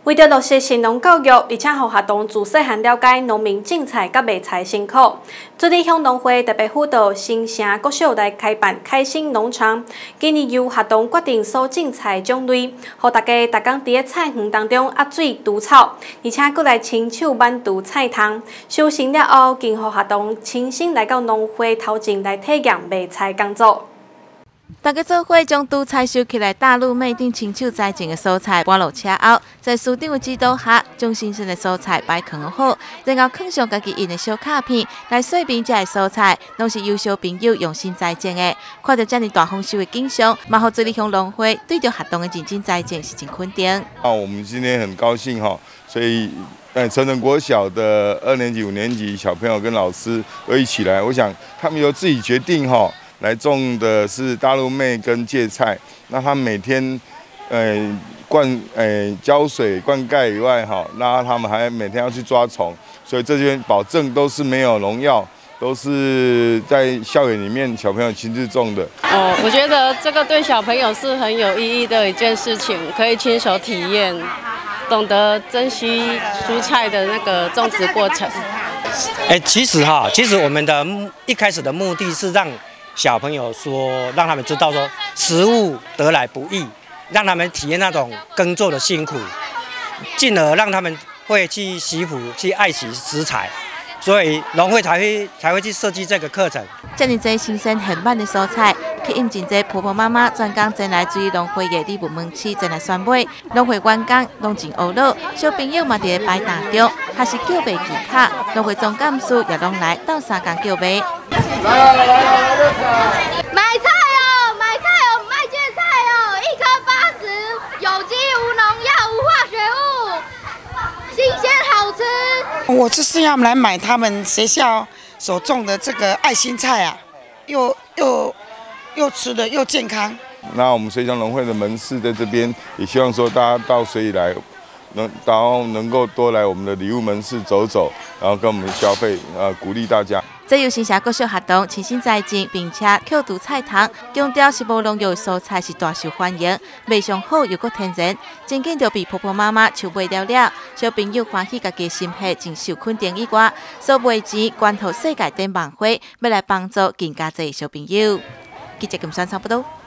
为着落实新农教育，而且让学童自细汉了解农民种菜甲卖菜辛苦，水里乡农会特别辅导新城国小来开办开心农场。今年由学童决定所种菜种类，让大家逐工伫个菜园当中压水除草，而且搁来亲手慢除菜汤。修成了后，更让学童亲身来到农会头前来体验卖菜工作。 大家做伙将蔬菜收起来，大陆妹顶亲手栽种的蔬菜搬落车后，在市长的指导下，将新鲜的蔬菜摆放好，然后放上家己印的小卡片来说明这些蔬菜拢是优秀朋友用心栽种的。看到这么大丰收的景象，嘛，互水里乡农会对着学童的认真栽种是真肯定。 我们今天很高兴哈，所以成人国小的2年级、5年级小朋友跟老师都一起来，我想他们由自己决定哈。 来种的是大陆妹跟芥菜，那他每天，浇水灌溉以外哈，那他们还每天要去抓虫，所以这边保证都是没有农药，都是在校园里面小朋友亲自种的。 我觉得这个对小朋友是很有意义的一件事情，可以亲手体验，懂得珍惜蔬菜的那个种植过程。 其实我们的一开始的目的是让 小朋友说，让他们知道说食物得来不易，让他们体验那种耕作的辛苦，进而让他们会去惜福、去爱惜食材，所以农会才会去设计这个课程。 这么多新鲜很慢的蔬菜，吸引真侪婆婆妈妈专工前来水农会的礼物门市前来选买。农会员工拢真懊恼，小朋友嘛伫个摆档中，还是叫卖其他。农会总干事也拢来斗相共叫卖。 买菜哦，买菜哦，卖芥菜哦，1颗80，有机无农药无化学物，新鲜好吃。 我就是要来买他们学校所种的这个爱心菜啊，又吃的又健康。 那我们水乡农会的门市在这边，也希望说大家到水里来，能够多来我们的礼物门市走走，然后跟我们消费，鼓励大家。 这由新社国小学童亲身栽种，并且扣除菜汤，强调是无农药的蔬菜是大受欢迎，卖相好又搁天然，真紧就被婆婆妈妈收买了。小朋友欢喜家己心血，真受肯定以外，所卖钱捐予世界灯网会，要来帮助更加侪小朋友。记者金山差不多。